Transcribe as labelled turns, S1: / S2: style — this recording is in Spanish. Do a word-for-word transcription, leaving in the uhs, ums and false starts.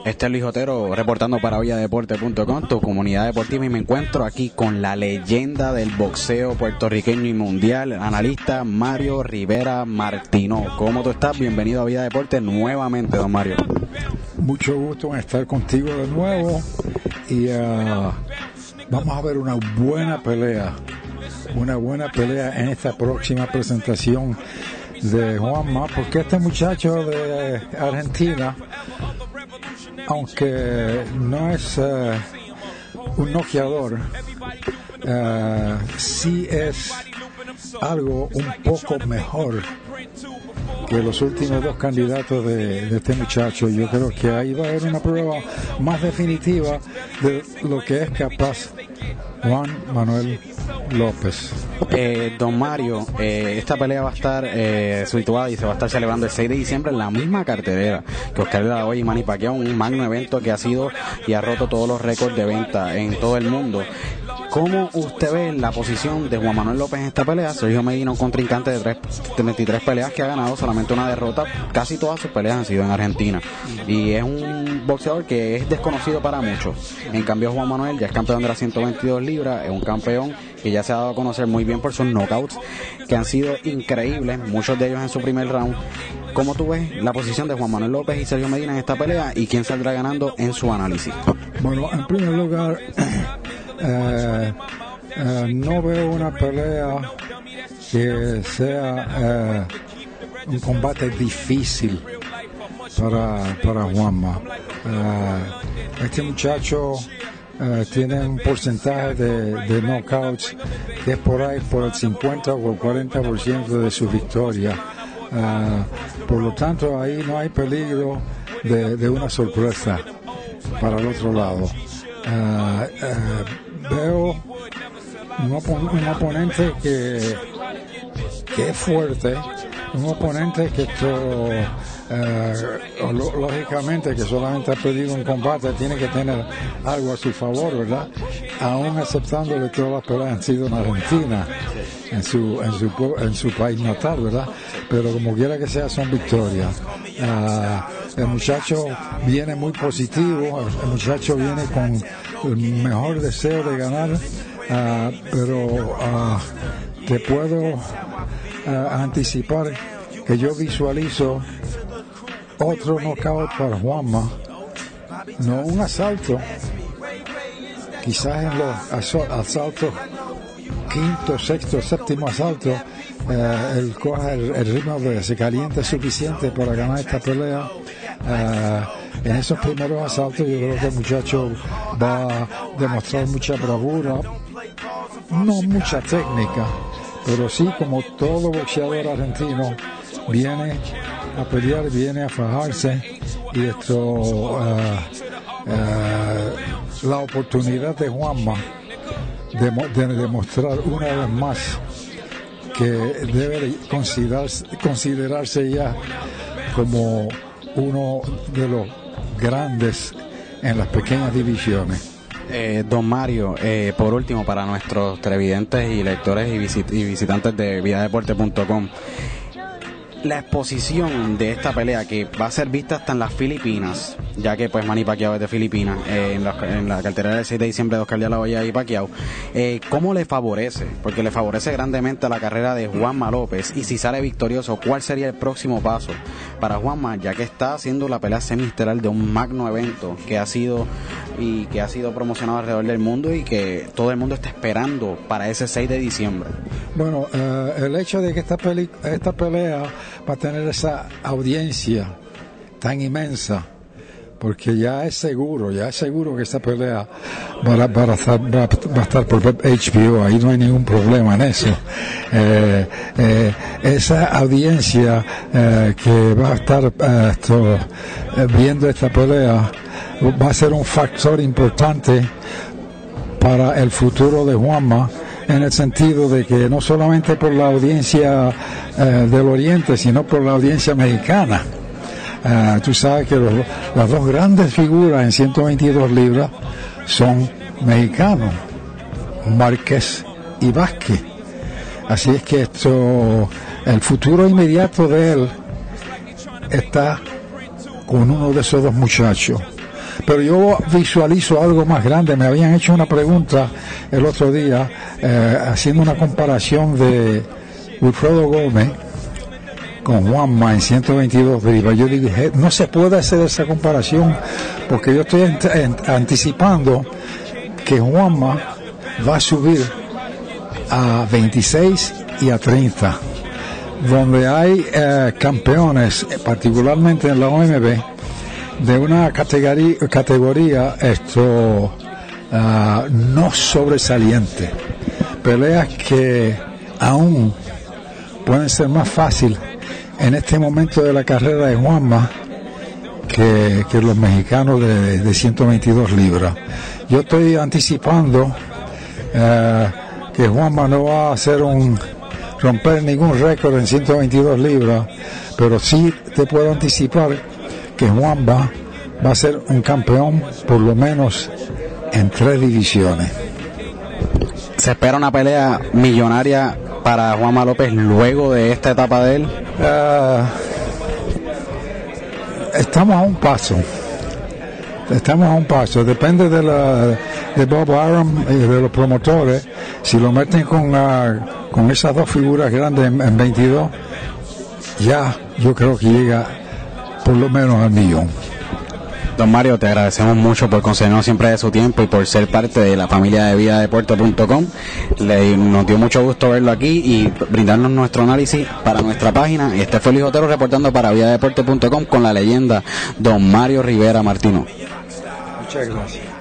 S1: Este es Luis Otero reportando para Vida Deporte punto com, tu comunidad deportiva, y me encuentro aquí con la leyenda del boxeo puertorriqueño y mundial, analista Mario Rivera Martino. ¿Cómo tú estás? Bienvenido a Vida Deporte nuevamente, don Mario.
S2: Mucho gusto en estar contigo de nuevo y uh, vamos a ver una buena pelea, una buena pelea en esta próxima presentación de Juanma, porque este muchacho de Argentina, aunque no es uh, un noqueador, uh, sí es algo un poco mejor que los últimos dos candidatos de, de este muchacho. Yo creo que ahí va a haber una prueba más definitiva de lo que es capaz Juan Manuel López.
S1: Eh, don Mario, eh, esta pelea va a estar eh, situada y se va a estar celebrando el seis de diciembre en la misma cartelera que Oscar de la Hoya y Manny Pacquiao, un magno evento que ha sido y ha roto todos los récords de venta en todo el mundo. ¿Cómo usted ve la posición de Juan Manuel López en esta pelea? Sergio Medina, un contrincante de, tres, de veintitrés peleas que ha ganado solamente una derrota. Casi todas sus peleas han sido en Argentina. Y es un boxeador que es desconocido para muchos. En cambio, Juan Manuel ya es campeón de las ciento veintidós libras, es un campeón que ya se ha dado a conocer muy bien por sus knockouts, que han sido increíbles, muchos de ellos en su primer round. ¿Cómo tú ves la posición de Juan Manuel López y Sergio Medina en esta pelea y quién saldrá ganando en su análisis?
S2: Bueno, en primer lugar, eh, eh, no veo una pelea que sea eh, un combate difícil para, para Juanma. Eh, este muchacho Uh, tiene un porcentaje de, de knockouts que es por ahí por el cincuenta o el cuarenta por ciento de su victoria. Uh, por lo tanto, ahí no hay peligro de, de una sorpresa para el otro lado. Uh, uh, veo un, opon- un oponente que, que es fuerte, un oponente que esto, uh, lo, lógicamente que solamente ha perdido un combate, tiene que tener algo a su favor, ¿verdad? Aún aceptándole que todas las peleas han sido en Argentina, en su, en su, en su país natal, ¿verdad? Pero como quiera que sea, son victorias. Uh, el muchacho viene muy positivo, el, el muchacho viene con el mejor deseo de ganar, uh, pero uh, te puedo uh, anticipar que yo visualizo otro knockout para Juanma, no un asalto, quizás en los aso- asaltos quinto, sexto, séptimo asalto, eh, él coja el, el ritmo, de, se caliente suficiente para ganar esta pelea. Eh, en esos primeros asaltos yo creo que el muchacho va a demostrar mucha bravura, no mucha técnica, pero sí, como todo boxeador argentino, viene a pelear, viene a fajarse, y esto uh, uh, la oportunidad de Juanma de, de demostrar una vez más que debe considerarse, considerarse ya como uno de los grandes en las pequeñas divisiones.
S1: Eh, don Mario, eh, por último, para nuestros televidentes y lectores y, visit- y visitantes de Vida Deporte punto com, la exposición de esta pelea, que va a ser vista hasta en las Filipinas, ya que pues Manny Pacquiao es de Filipinas, eh, en, la, en la cartelera del seis de diciembre de Oscar de la Hoya y Pacquiao, eh, ¿cómo le favorece? Porque le favorece grandemente a la carrera de Juanma López, y si sale victorioso, ¿cuál sería el próximo paso para Juanma, ya que está haciendo la pelea semiestelar de un magno evento que ha sido y que ha sido promocionado alrededor del mundo y que todo el mundo está esperando para ese seis de diciembre?
S2: Bueno, uh, el hecho de que esta, peli- esta pelea va a tener esa audiencia tan inmensa, porque ya es seguro, ya es seguro que esta pelea va a, va a, estar, va a estar por H B O, ahí no hay ningún problema en eso. Eh, eh, esa audiencia eh, que va a estar eh, esto, eh, viendo esta pelea va a ser un factor importante para el futuro de Juanma, en el sentido de que no solamente por la audiencia eh, del Oriente, sino por la audiencia mexicana. Uh, tú sabes que los, las dos grandes figuras en ciento veintidós libras son mexicanos, Márquez y Vázquez. Así es que esto, el futuro inmediato de él está con uno de esos dos muchachos. pero yo visualizo algo más grande. Me habían hecho una pregunta el otro día, eh, haciendo una comparación de Wilfredo Gómez con Juanma en ciento veintidós libras. Yo digo, no se puede hacer esa comparación, porque yo estoy ant- ant- anticipando que Juanma va a subir a veintiséis y a treinta, donde hay eh, campeones, particularmente en la O M B, de una categoría, categoría esto uh, no sobresaliente, peleas que aún pueden ser más fácil en este momento de la carrera de Juanma que, que los mexicanos de, de ciento veintidós libras. Yo estoy anticipando uh, que Juanma no va a hacer un romper ningún récord en ciento veintidós libras, pero sí te puedo anticipar que Juanma va a ser un campeón por lo menos en tres divisiones.
S1: ¿Se espera una pelea millonaria para Juanma López luego de esta etapa de él?
S2: Uh, estamos a un paso. Estamos a un paso. Depende de, la, de Bob Arum y de los promotores. Si lo meten con, uh, con esas dos figuras grandes en, en veintidós, ya yo creo que llega por lo menos al millón.
S1: Don Mario, te agradecemos mucho por concedernos siempre de su tiempo y por ser parte de la familia de vida deporte punto com. Le, nos dio mucho gusto verlo aquí y brindarnos nuestro análisis para nuestra página. Y este fue Luis Otero reportando para vida deporte punto com con la leyenda Don Mario Rivera Martino.
S2: Muchas gracias.